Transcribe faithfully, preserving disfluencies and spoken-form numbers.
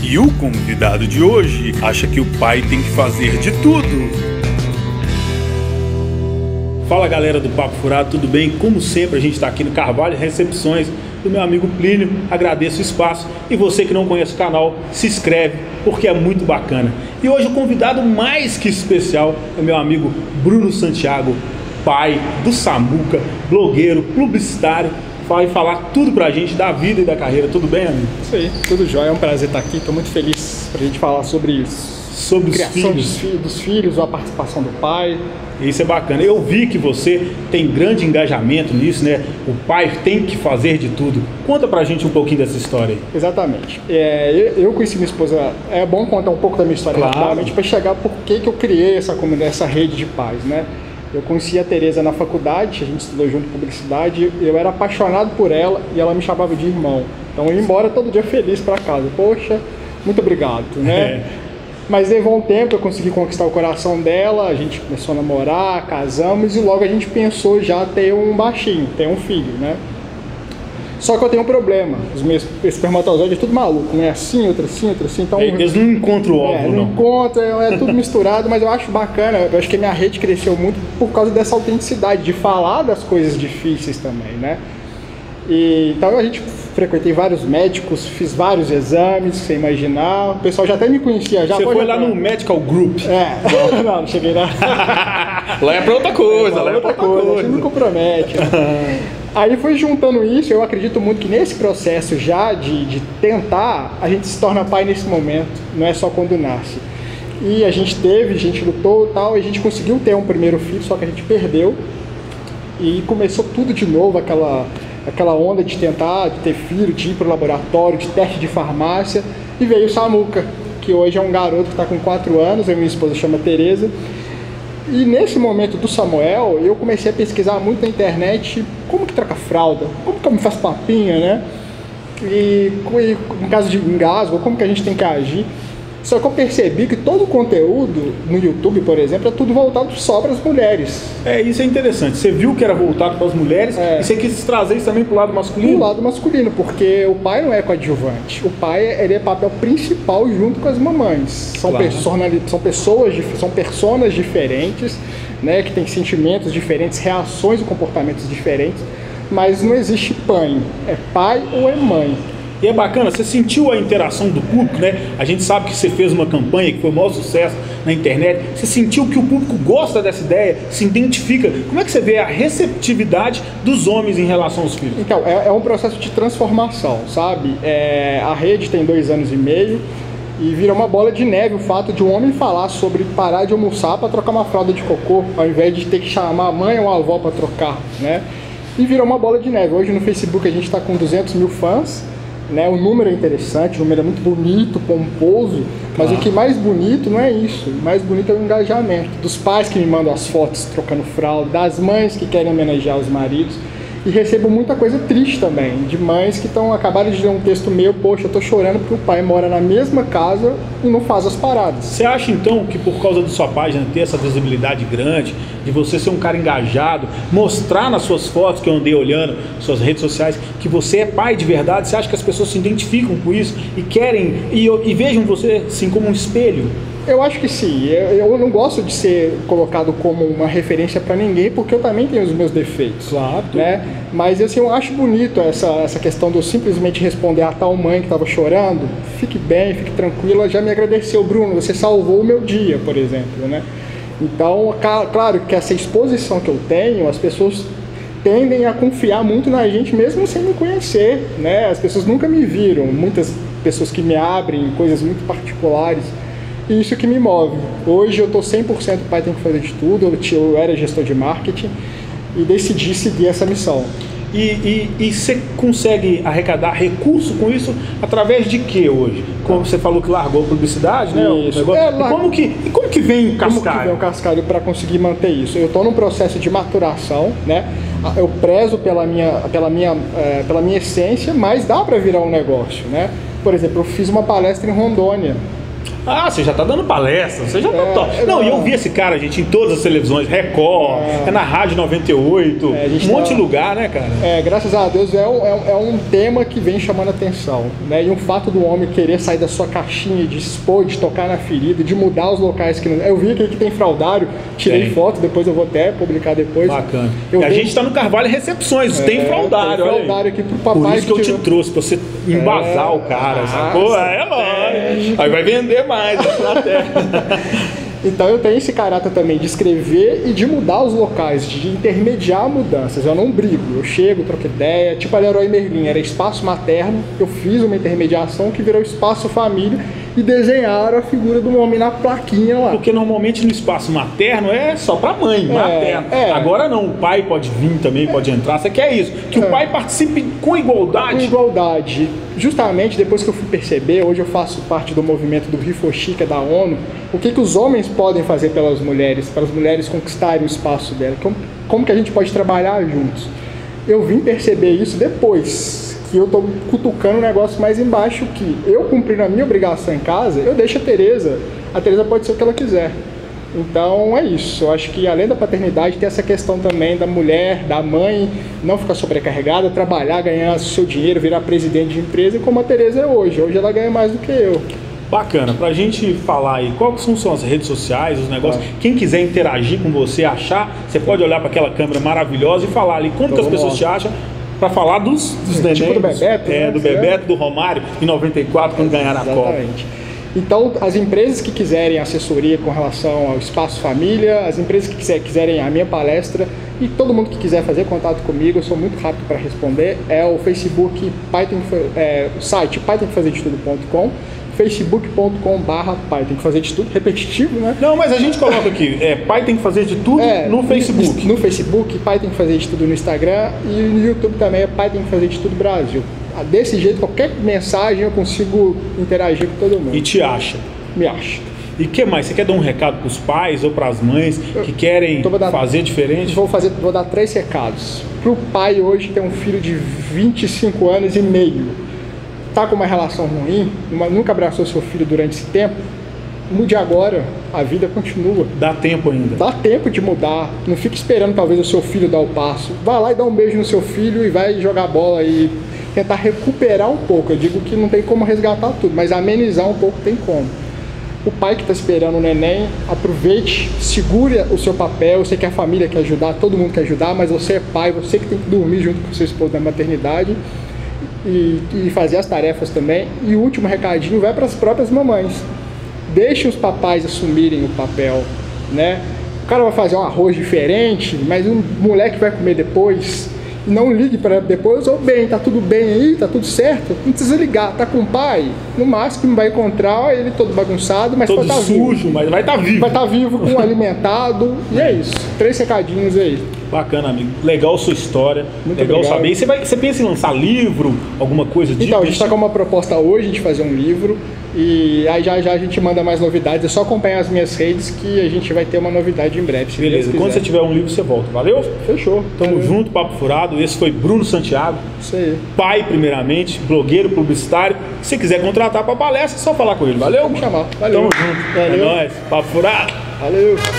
E o convidado de hoje acha que o pai tem que fazer de tudo. Fala galera do Papo Furado, tudo bem? Como sempre a gente está aqui no Carvalho Recepções do meu amigo Plínio, agradeço o espaço e você que não conhece o canal, se inscreve porque é muito bacana. E hoje o convidado mais que especial é meu amigo Bruno Santiago, pai do Samuca, blogueiro, publicitário, vai falar tudo pra gente da vida e da carreira, tudo bem, amigo? Isso aí, tudo jóia, é um prazer estar aqui, estou muito feliz pra gente falar sobre isso. Sobre os criação filhos. Dos, fi dos filhos, a participação do pai. Isso é bacana. Eu vi que você tem grande engajamento nisso, né? O pai tem que fazer de tudo. Conta pra gente um pouquinho dessa história aí. Exatamente. É, eu, eu conheci minha esposa, é bom contar um pouco da minha história claro. rapidamente para chegar por que que eu criei essa comunidade, essa rede de pais, né? Eu conheci a Tereza na faculdade, a gente estudou junto publicidade, eu era apaixonado por ela e ela me chamava de irmão. Então eu ia embora todo dia feliz para casa. Poxa, muito obrigado, né? É. Mas levou um tempo, eu consegui conquistar o coração dela, a gente começou a namorar, casamos e logo a gente pensou já ter um baixinho, ter um filho, né? Só que eu tenho um problema, os meus espermatozoides é tudo maluco, né? Assim, outro assim, outro assim, então... Eles não encontram o óvulo, é, não. Não encontram, é tudo misturado, mas eu acho bacana, eu acho que a minha rede cresceu muito por causa dessa autenticidade, de falar das coisas difíceis também, né? E, então a gente frequentei vários médicos, fiz vários exames, sem imaginar, o pessoal já até me conhecia. Já Você foi já lá pra... no Medical Group? É, não, não cheguei lá. Lá é pra outra coisa, é, lá é pra outra coisa. coisa. A gente não compromete. Né? Aí foi juntando isso, eu acredito muito que nesse processo já de, de tentar, a gente se torna pai nesse momento, não é só quando nasce. E a gente teve, a gente lutou e tal, e a gente conseguiu ter um primeiro filho, só que a gente perdeu. E começou tudo de novo, aquela... aquela onda de tentar, de ter filho, de ir para o laboratório, de teste de farmácia, e veio o Samuca, que hoje é um garoto que está com quatro anos, a minha esposa chama Tereza, e nesse momento do Samuel, eu comecei a pesquisar muito na internet como que troca fralda, como que eu me faço papinha, né, e, e em caso de engasgo, como que a gente tem que agir. Só que eu percebi que todo o conteúdo no YouTube, por exemplo, é tudo voltado só para as mulheres. É, isso é interessante. Você viu que era voltado para as mulheres é. E você quis trazer isso também para o lado masculino? Para o lado masculino, porque o pai não é coadjuvante. O pai ele é papel principal junto com as mamães. São, claro. são pessoas, são personas diferentes, né, que têm sentimentos diferentes, reações e comportamentos diferentes, mas não existe pai. É pai ou é mãe. E é bacana, você sentiu a interação do público, né? A gente sabe que você fez uma campanha que foi o maior sucesso na internet. Você sentiu que o público gosta dessa ideia, se identifica. Como é que você vê a receptividade dos homens em relação aos filhos? Então, é, é um processo de transformação, sabe? É, a rede tem dois anos e meio e vira uma bola de neve o fato de um homem falar sobre parar de almoçar para trocar uma fralda de cocô, ao invés de ter que chamar a mãe ou a avó para trocar, né? E virou uma bola de neve. Hoje no Facebook a gente está com duzentos mil fãs. Né, o número é interessante, o número é muito bonito, pomposo, mas claro. O que mais bonito não é isso, o mais bonito é o engajamento dos pais que me mandam as fotos trocando fralda, das mães que querem homenagear os maridos, e recebo muita coisa triste também, de mães que estão acabaram de ler um texto meu, poxa, eu tô chorando porque o pai mora na mesma casa e não faz as paradas. Você acha então que por causa da sua página ter essa visibilidade grande, de você ser um cara engajado, mostrar nas suas fotos que eu andei olhando, suas redes sociais, que você é pai de verdade, você acha que as pessoas se identificam com isso e querem, e, e vejam você assim como um espelho? Eu acho que sim, eu, eu não gosto de ser colocado como uma referência para ninguém, porque eu também tenho os meus defeitos, claro, né? Mas assim, eu acho bonito essa, essa questão de eu simplesmente responder a tal mãe que estava chorando, fique bem, fique tranquila, já me agradeceu, Bruno, você salvou o meu dia, por exemplo, né? Então, claro que essa exposição que eu tenho, as pessoas tendem a confiar muito na gente mesmo sem me conhecer, né? As pessoas nunca me viram, muitas pessoas que me abrem coisas muito particulares. E isso que me move. Hoje eu estou cem por cento pai tem que fazer de tudo, eu, eu era gestor de marketing e decidi seguir essa missão. E, e, e você consegue arrecadar recurso com isso através de que hoje? Como você falou que largou a publicidade, né? Isso. É, e, como que, e como que vem o cascalho? Como que vem o cascalho para conseguir manter isso? Eu estou num processo de maturação, né? Eu prezo pela minha, pela minha, é, pela minha essência, mas dá para virar um negócio, né? Por exemplo, eu fiz uma palestra em Rondônia. Ah, você já tá dando palestra, você já tá É, top. Não, não. e eu vi esse cara, gente, em todas as televisões, Record, é, É. na Rádio noventa e oito, É, a gente um monte tá- de lugar, né, cara? É, graças a Deus é um, é um- é um tema que vem chamando atenção, né? E o fato do homem querer sair da sua caixinha, de expor, de tocar na ferida, de mudar os locais que não... Eu vi aqui que tem fraudário, tirei Tem. foto, depois eu vou até publicar depois. Bacana. Eu e a vi- gente tá no Carvalho Recepções, tem É, fraudário, tem olha aí. fraudário aqui pro papai Por isso que eu que te tirou. trouxe, pra você embasar É. o cara, Ah, sacou? É lógico. Aí vai vender mais a plateia. Então eu tenho esse caráter também de escrever e de mudar os locais, de intermediar mudanças. Eu não brigo, eu chego, troco ideia. Tipo a Leroy Merlin, era espaço materno, eu fiz uma intermediação que virou espaço família e desenharam a figura do homem na plaquinha lá. Porque normalmente no espaço materno é só pra mãe, materno. é. Agora não, o pai pode vir também, pode entrar. Você quer isso? Que É. o pai participe com Com igualdade. igualdade. Justamente depois que eu fui perceber, hoje eu faço parte do movimento do Rifochi, que é da ONU, o que, que os homens podem fazer pelas mulheres, para as mulheres conquistarem o espaço delas, como, como que a gente pode trabalhar juntos. Eu vim perceber isso depois, que eu estou cutucando o negócio mais embaixo, que eu cumprindo a minha obrigação em casa, eu deixo a Tereza, a Tereza pode ser o que ela quiser. Então é isso, eu acho que além da paternidade tem essa questão também da mulher, da mãe, não ficar sobrecarregada, trabalhar, ganhar seu dinheiro, virar presidente de empresa, como a Tereza é hoje. Hoje ela ganha mais do que eu. Bacana, pra gente falar aí, quais são, são as redes sociais, os negócios, Ah. quem quiser interagir com você, achar, você pode olhar para aquela câmera maravilhosa e falar ali como Então, que as vamos pessoas lá. te acham, para falar dos, dos Tipo nenéns, do Bebeto, é, né? do Bebeto, do Romário, em noventa e quatro, quando ganharam a Copa. Exatamente. Então, as empresas que quiserem assessoria com relação ao Espaço Família, as empresas que quiser, quiserem a minha palestra e todo mundo que quiser fazer contato comigo, eu sou muito rápido para responder, é o Facebook, Pai tem que, fa- é, o site pai tem que fazer de tudo ponto com, facebook ponto com barra pai tem que fazer de tudo, repetitivo, né? Não, mas a gente coloca aqui, é, pai tem que fazer de tudo É, no Facebook. No Facebook, Pai Tem que Fazer de Tudo no Instagram e no YouTube também é Pai Tem que Fazer de Tudo Brasil. Desse jeito, qualquer mensagem eu consigo interagir com todo mundo. E te acha. Me acha. E o que mais? Você quer dar um recado para os pais ou para as mães que querem Então vou dar- fazer diferente? Vou, fazer, vou dar três recados. Pro pai hoje tem um filho de vinte e cinco anos e meio, tá com uma relação ruim, uma- nunca abraçou seu filho durante esse tempo, mude agora, a vida continua. Dá tempo ainda. Dá tempo de mudar, não fique esperando talvez o seu filho dar o passo. Vai lá e dá um beijo no seu filho e vai jogar bola e tentar recuperar um pouco. Eu digo que não tem como resgatar tudo, mas amenizar um pouco tem como. O pai que está esperando o neném, aproveite, segure o seu papel. Eu sei que a família quer ajudar, todo mundo quer ajudar, mas você é pai, você que tem que dormir junto com seu esposo na maternidade e, e fazer as tarefas também. E o último recadinho vai para as próprias mamães. Deixe os papais assumirem o papel, né? O cara vai fazer um arroz diferente, mas o moleque vai comer depois. Não ligue para depois, ou bem, tá tudo bem aí, tá tudo certo. Não precisa ligar, tá com o pai, no máximo vai encontrar ele todo bagunçado, mas Todo vai estar sujo, vivo. mas vai estar vivo. Vai estar vivo, com alimentado, e é isso. Três recadinhos aí. Bacana, amigo. Legal sua história. Muito Legal obrigado. saber. E você, vai, você pensa em lançar livro, alguma coisa de Então, a gente está com uma proposta hoje de fazer um livro e aí já já a gente manda mais novidades. É só acompanhar as minhas redes que a gente vai ter uma novidade em breve. Se Beleza, Deus quando você quiser. tiver um livro, você volta. Valeu? Fechou. Tamo Valeu. junto, Papo Furado. Esse foi Bruno Santiago, Isso aí. pai, primeiramente, blogueiro, publicitário. Se quiser contratar para palestra, é só falar com ele. Valeu? Vamos chamar. Valeu. Tamo junto. Valeu. É nóis. Papo Furado. Valeu.